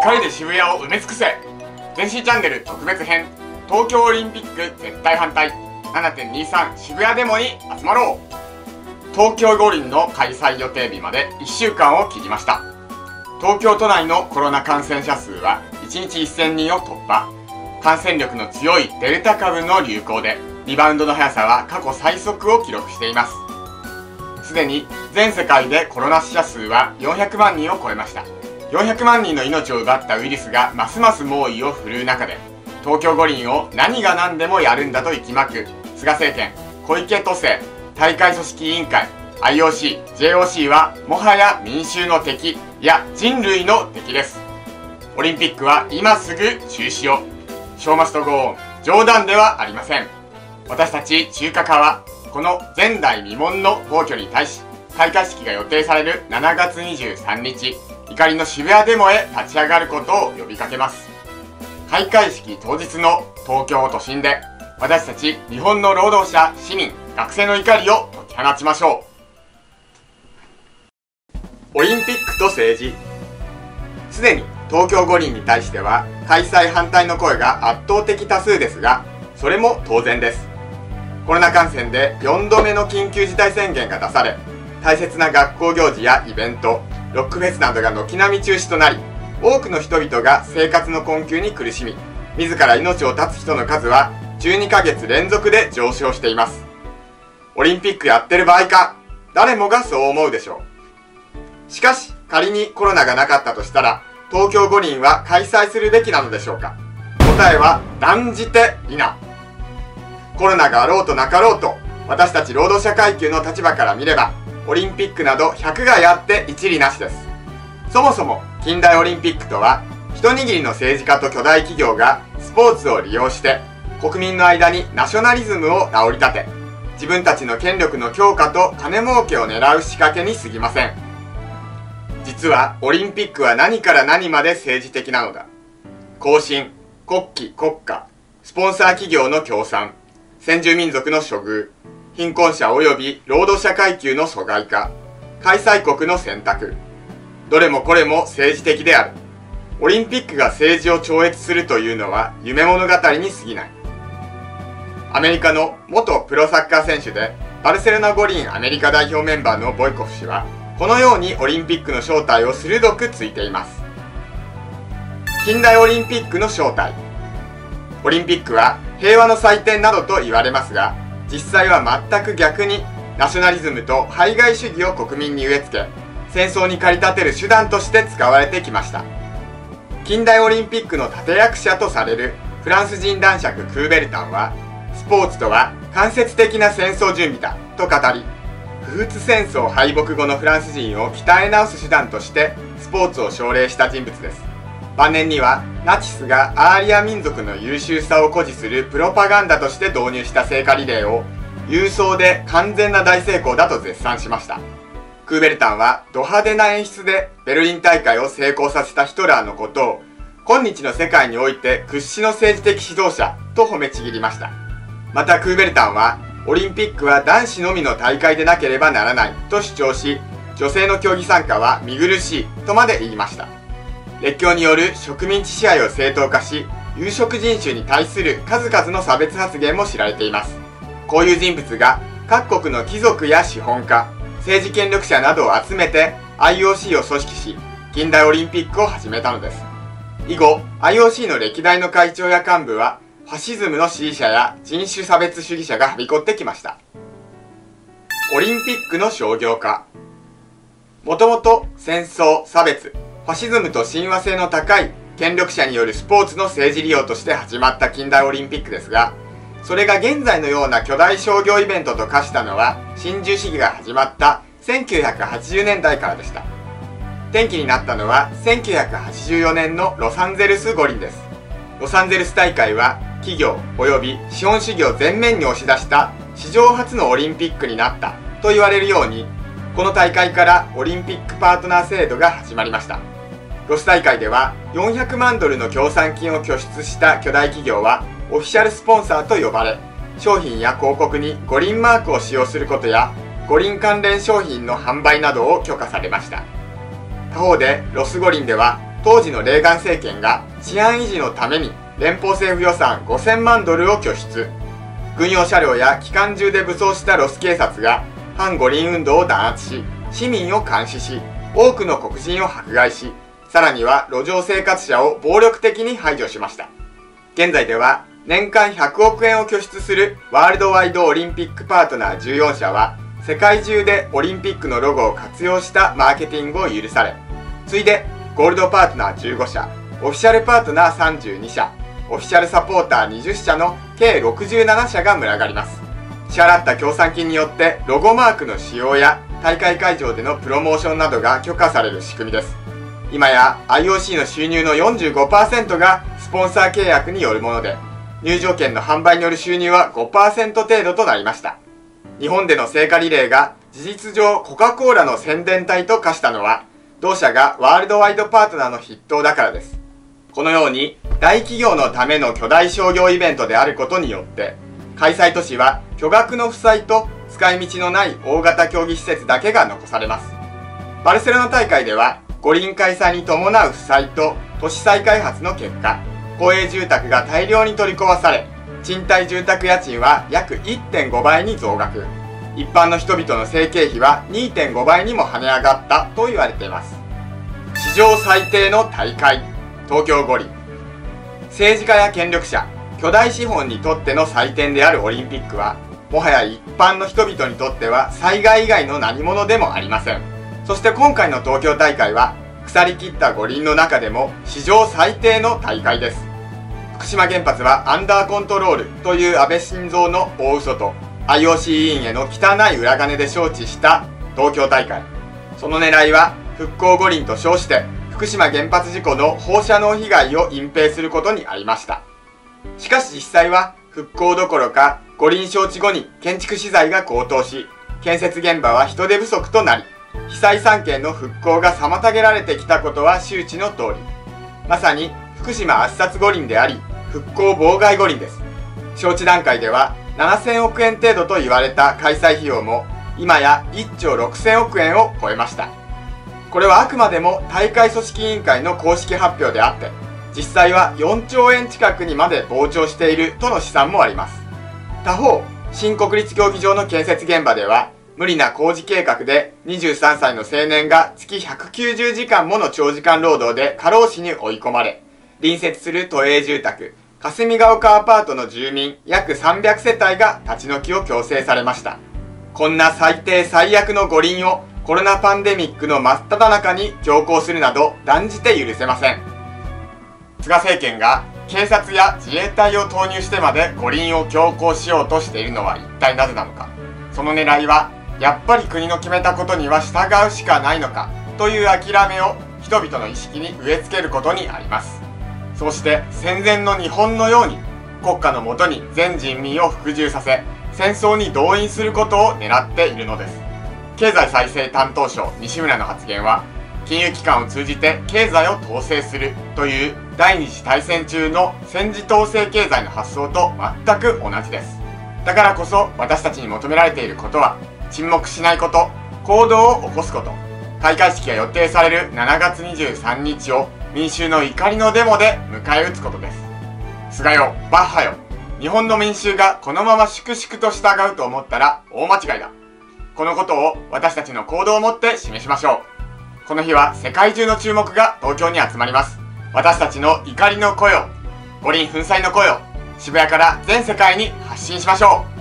光で渋谷を埋め尽くせ電子チャンネル特別編東京オリンピック絶対反対 7.23 渋谷デモに集まろう。東京五輪の開催予定日まで1週間を切りました。東京都内のコロナ感染者数は1日1000人を突破。感染力の強いデルタ株の流行でリバウンドの速さは過去最速を記録しています。すでに全世界でコロナ死者数は400万人を超えました。400万人の命を奪ったウイルスがますます猛威を振るう中で、東京五輪を何が何でもやるんだと息巻く菅政権、小池都政、大会組織委員会、IOC、JOC はもはや民衆の敵、いや人類の敵です。オリンピックは今すぐ中止を。ショーマストゴーン、冗談ではありません。私たち中華化はこの前代未聞の暴挙に対し、開会式が予定される7月23日、怒りの渋谷デモへ立ち上がることを呼びかけます。開会式当日の東京都心で、私たち日本の労働者、市民、学生の怒りを解き放ちましょう。オリンピックと政治。すでに東京五輪に対しては開催反対の声が圧倒的多数ですが、それも当然です。コロナ感染で4度目の緊急事態宣言が出され、大切な学校行事やイベント、ロックフェスなどが軒並み中止となり、多くの人々が生活の困窮に苦しみ、自ら命を絶つ人の数は12ヶ月連続で上昇しています。オリンピックやってる場合か、誰もがそう思うでしょう。しかし、仮にコロナがなかったとしたら、東京五輪は開催するべきなのでしょうか。答えは断じて否。コロナがあろうとなかろうと、私たち労働者階級の立場から見れば、オリンピックなど100害あって一理なしです。そもそも近代オリンピックとは、一握りの政治家と巨大企業がスポーツを利用して国民の間にナショナリズムを煽り立て、自分たちの権力の強化と金儲けを狙う仕掛けに過ぎません。実はオリンピックは何から何まで政治的なのだ。行進、国旗、国家、スポンサー企業の協賛、先住民族の処遇、貧困者及び労働者階級の疎外化、開催国の選択、どれもこれも政治的である。オリンピックが政治を超越するというのは夢物語に過ぎない。アメリカの元プロサッカー選手でバルセロナ五輪アメリカ代表メンバーのボイコフ氏は、このようにオリンピックの正体を鋭く突いています。近代オリンピックの正体。オリンピックは平和の祭典などと言われますが、実際は全く逆にナショナリズムと排外主義を国民に植え付け、戦争に駆り立てる手段として使われてきました。近代オリンピックの立役者とされるフランス人男爵クーベルタンは、スポーツとは間接的な戦争準備だと語り、不仏戦争敗北後のフランス人を鍛え直す手段としてスポーツを奨励した人物です。晩年にはナチスがアーリア民族の優秀さを誇示するプロパガンダとして導入した聖火リレーを勇壮で完全な大成功だと絶賛しました。クーベルタンはド派手な演出でベルリン大会を成功させたヒトラーのことを、今日の世界において屈指の政治的指導者と褒めちぎりました。またクーベルタンは、オリンピックは男子のみの大会でなければならないと主張し、女性の競技参加は見苦しいとまで言いました。列強による植民地支配を正当化し、有色人種に対する数々の差別発言も知られています。こういう人物が各国の貴族や資本家、政治権力者などを集めて IOC を組織し、近代オリンピックを始めたのです。以後 IOC の歴代の会長や幹部はファシズムの支持者や人種差別主義者がはびこってきました。オリンピックの商業化。もともと戦争、差別、ファシズムと親和性の高い権力者によるスポーツの政治利用として始まった近代オリンピックですが、それが現在のような巨大商業イベントと化したのは新自由主義が始まった1980年代からでした。転機になったのは1984年のロサンゼルス五輪です。ロサンゼルス大会は企業及び資本主義を前面に押し出した史上初のオリンピックになったと言われるように、この大会からオリンピックパートナー制度が始まりました。ロス大会では400万ドルの協賛金を拠出した巨大企業はオフィシャルスポンサーと呼ばれ、商品や広告に五輪マークを使用することや五輪関連商品の販売などを許可されました。他方でロス五輪では当時のレーガン政権が治安維持のために連邦政府予算5000万ドルを拠出。軍用車両や機関銃で武装したロス警察が反五輪運動を弾圧し、市民を監視し、多くの黒人を迫害し、さらには路上生活者を暴力的に排除しました。現在では年間100億円を拠出するワールドワイドオリンピックパートナー14社は、世界中でオリンピックのロゴを活用したマーケティングを許され、次いでゴールドパートナー15社、オフィシャルパートナー32社、オフィシャルサポーター20社の計67社が群がります。支払った協賛金によってロゴマークの使用や大会会場でのプロモーションなどが許可される仕組みです。今や IOC の収入の 45% がスポンサー契約によるもので、入場券の販売による収入は 5% 程度となりました。日本での聖火リレーが事実上コカ・コーラの宣伝隊と化したのは、同社がワールドワイドパートナーの筆頭だからです。このように大企業のための巨大商業イベントであることによって、開催都市は巨額の負債と使い道のない大型競技施設だけが残されます。バルセロナ大会では五輪開催に伴う負債と都市再開発の結果、公営住宅が大量に取り壊され、賃貸住宅家賃は約 1.5 倍に増額。一般の人々の生計費は 2.5 倍にも跳ね上がったと言われています。史上最低の大会、東京五輪。政治家や権力者、巨大資本にとっての祭典であるオリンピックは、もはや一般の人々にとっては災害以外の何物でもありません。そして今回の東京大会は、腐りきった五輪の中でも史上最低の大会です。福島原発はアンダーコントロールという安倍晋三の大嘘と IOC 委員への汚い裏金で招致した東京大会。その狙いは復興五輪と称して福島原発事故の放射能被害を隠蔽することにありました。しかし実際は復興どころか五輪招致後に建築資材が高騰し、建設現場は人手不足となり、被災3県の復興が妨げられてきたことは周知の通り、まさに福島圧殺五輪であり、復興妨害五輪です。招致段階では7000億円程度と言われた開催費用も、今や1兆6000億円を超えました。これはあくまでも大会組織委員会の公式発表であって、実際は4兆円近くにまで膨張しているとの試算もあります。他方、新国立競技場の建設現場では、無理な工事計画で23歳の青年が月190時間もの長時間労働で過労死に追い込まれ、隣接する都営住宅、霞ヶ丘アパートの住民約300世帯が立ち退きを強制されました。こんな最低最悪の五輪をコロナパンデミックの真っ只中に強行するなど断じて許せません。菅政権が警察や自衛隊を投入してまで五輪を強行しようとしているのは一体なぜなのか。その狙いはやっぱり国の決めたことには従うしかないのかという諦めを人々の意識に植え付けることにあります。そして戦前の日本のように国家のもとに全人民を服従させ、戦争に動員することを狙っているのです。経済再生担当省西村の発言は、金融機関を通じて経済を統制するという第二次大戦中の戦時統制経済の発想と全く同じです。だからこそ私たちに求められていることは、沈黙しないこと、行動を起こすこと。開会式が予定される7月23日を民衆の怒りのデモで迎え撃つことです。菅よ、バッハよ。日本の民衆がこのまま粛々と従うと思ったら大間違いだ。このことを私たちの行動をもって示しましょう。この日は世界中の注目が東京に集まります。私たちの怒りの声を、五輪粉砕の声を、渋谷から全世界に発信しましょう。